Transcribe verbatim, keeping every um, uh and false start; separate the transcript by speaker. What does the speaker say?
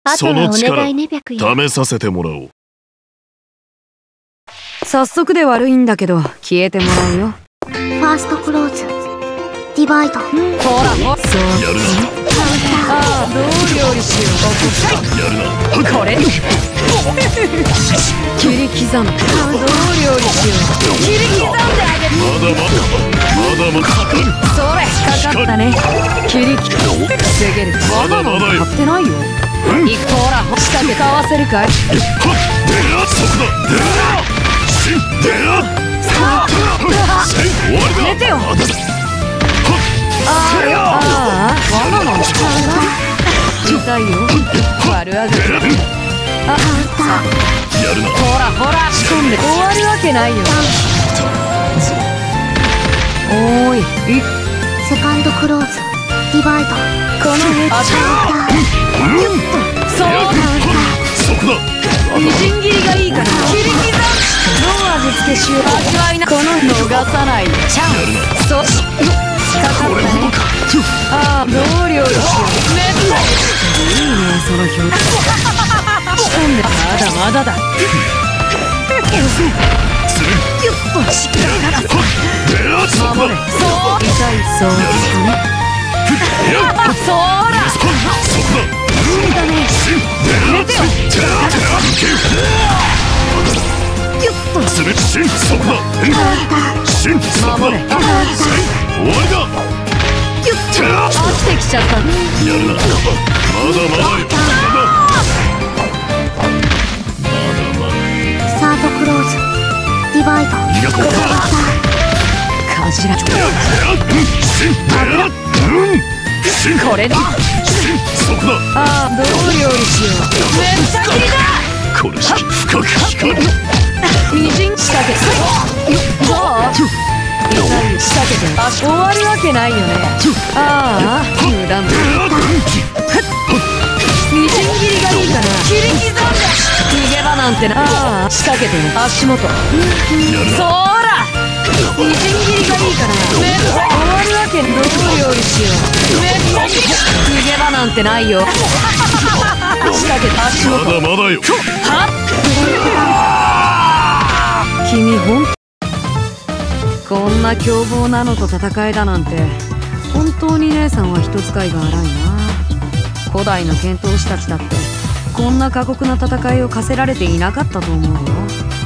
Speaker 1: あとはお願いね、白夜。
Speaker 2: 試させてもらおう。
Speaker 3: 早速で悪いんだけど消えてもらうよ。
Speaker 1: ファーストクローズ、ディバイド。ほ
Speaker 3: らほら、そう
Speaker 2: やるな。
Speaker 3: ああ、どう料理しよう。
Speaker 2: やるな。
Speaker 3: これ切り刻む。どう料理しよう。切り刻んであげる。
Speaker 2: まだまだまだまだかかる。
Speaker 3: それかかったね。切り刻む。防げる。
Speaker 2: まだまだよ。
Speaker 3: 買ってないよ。一個ほら仕掛けかわせるかい。
Speaker 2: はっ、でらそこだ。でらしんでらさあ終わりだ。
Speaker 3: 寝てよ。ああ、罠なんだ。痛いよ。悪あがき。あ、
Speaker 2: やるな。
Speaker 3: ほらほら、仕込んで終わるわけないよ。おーい、い
Speaker 1: セカンドクローズ、ディバイド。
Speaker 3: この上あそうだ。
Speaker 2: そこだ。
Speaker 3: みじん切りがいいから切り刻む。どう味付けしよう。味わいな。この逃さないチャンス。そうかかったね。ああ、どう料理しよう。めったいいね、その表情。仕込んでまだまだだ。ギュッとしっかり守れ。そう痛いそうですかね。そーら
Speaker 2: そこだ。
Speaker 3: だね。寝てよ。ギュッと
Speaker 2: する。しんそこだ。しんそこだ。
Speaker 3: 守れ。
Speaker 2: 終わりだ。
Speaker 3: ギュッと飽きてきちゃったね。
Speaker 2: やるな。まだまだよ。
Speaker 1: サードクローズ、ディバイド。
Speaker 2: いやここだ。
Speaker 3: かじら
Speaker 2: しんでらしん
Speaker 3: これだ。
Speaker 2: しんそこだ。
Speaker 3: ああ、どう料理しよう。めっちゃ切りだ。
Speaker 2: これしき深く光る。
Speaker 3: みじん仕掛けどう痛い仕掛けてあ終わるわけないよね。ああ、無駄無駄。みじん切りがいいかな。切り刻んで逃げ場なんてな。ああ、仕掛けて足元。そーらみじん切りがいいかな。めっちゃ終わるわけどう料理しよう。めっちゃ切り逃げ場なんてないよ。仕掛けて足元。
Speaker 2: まだまだよ。
Speaker 3: はっ君ほんこんな凶暴なのと戦えだなんて本当に姉さんは人使いが荒いな。古代の剣闘士たちだってこんな過酷な戦いを課せられていなかったと思うよ。